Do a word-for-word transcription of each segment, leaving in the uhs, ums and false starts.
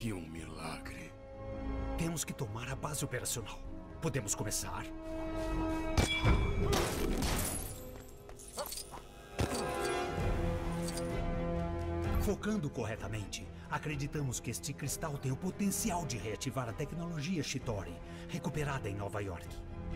Que um milagre. Temos que tomar a base operacional. Podemos começar? Focando corretamente, acreditamos que este cristal tem o potencial de reativar a tecnologia Chitauri, recuperada em Nova York.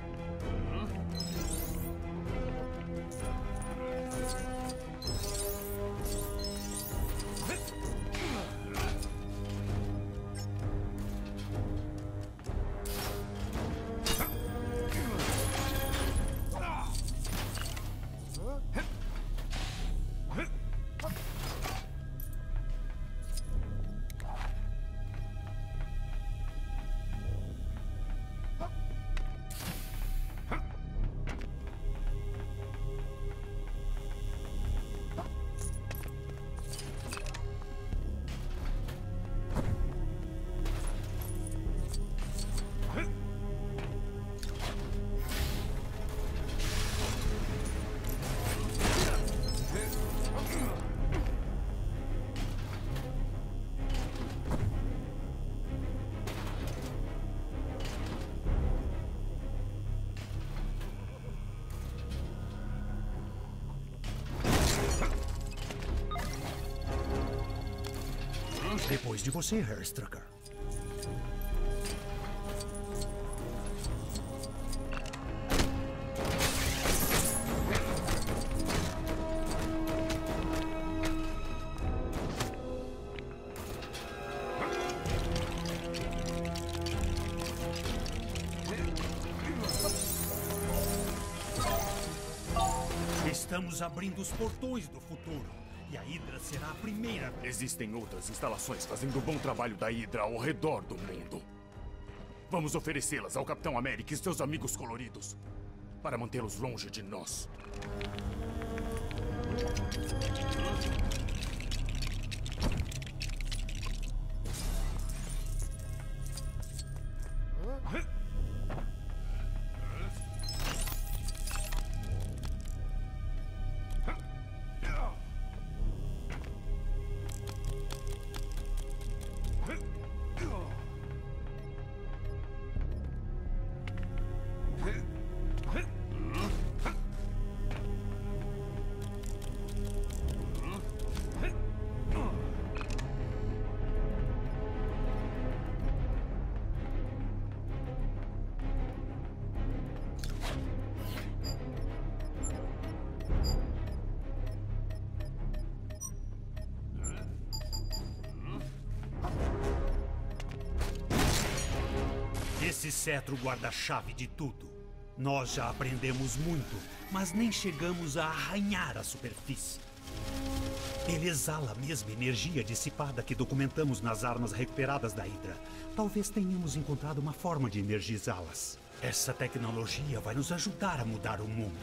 Depois de você, Hairstrucker. Estamos abrindo os portões do futuro. E a Hydra será a primeira. Existem outras instalações fazendo o bom trabalho da Hydra ao redor do mundo. Vamos oferecê-las ao Capitão América e seus amigos coloridos, para mantê-los longe de nós. Esse cetro guarda a chave de tudo. Nós já aprendemos muito, mas nem chegamos a arranhar a superfície. Ele exala a mesma energia dissipada que documentamos nas armas recuperadas da Hydra. Talvez tenhamos encontrado uma forma de energizá-las. Essa tecnologia vai nos ajudar a mudar o mundo.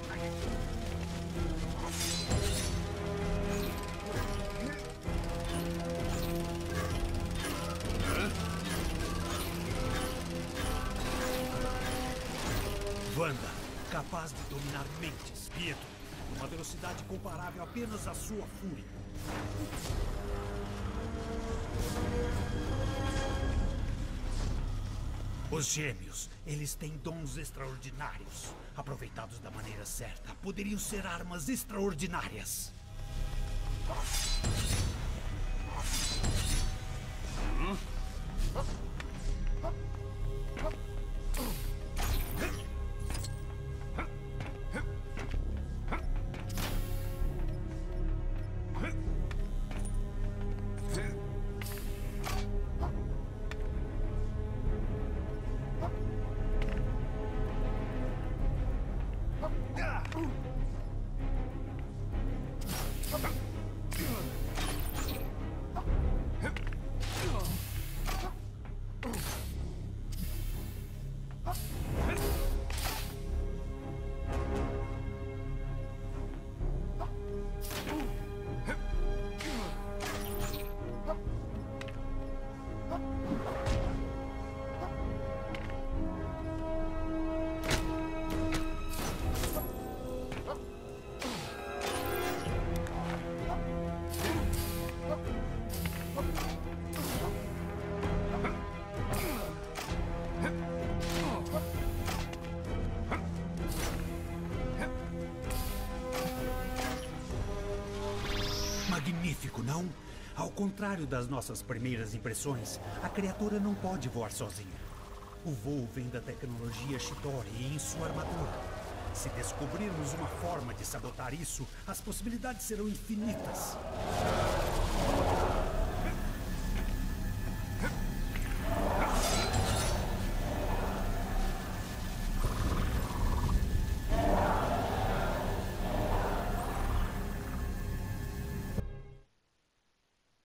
Wanda, capaz de dominar mentes, Pietro, numa velocidade comparável apenas à sua fúria. Os gêmeos, eles têm dons extraordinários. Aproveitados da maneira certa, poderiam ser armas extraordinárias. Hum? Magnífico, não? Ao contrário das nossas primeiras impressões, a criatura não pode voar sozinha. O voo vem da tecnologia Chitauri em sua armadura. Se descobrirmos uma forma de sabotar isso, as possibilidades serão infinitas.